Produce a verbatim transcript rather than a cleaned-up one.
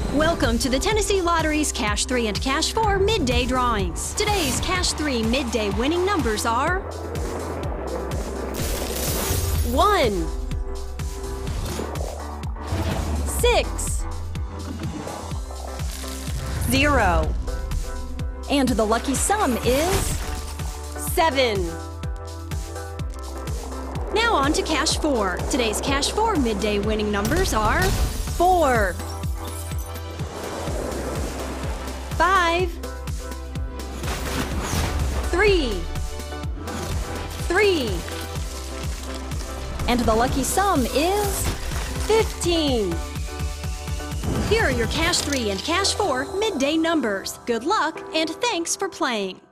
Welcome to the Tennessee Lottery's Cash three and Cash four midday drawings. Today's Cash three midday winning numbers are one, six, zero, and the lucky sum is seven. Now on to Cash four. Today's Cash four midday winning numbers are four, five, three, three, and the lucky sum is fifteen. Here are your Cash three and Cash four midday numbers. Good luck and thanks for playing.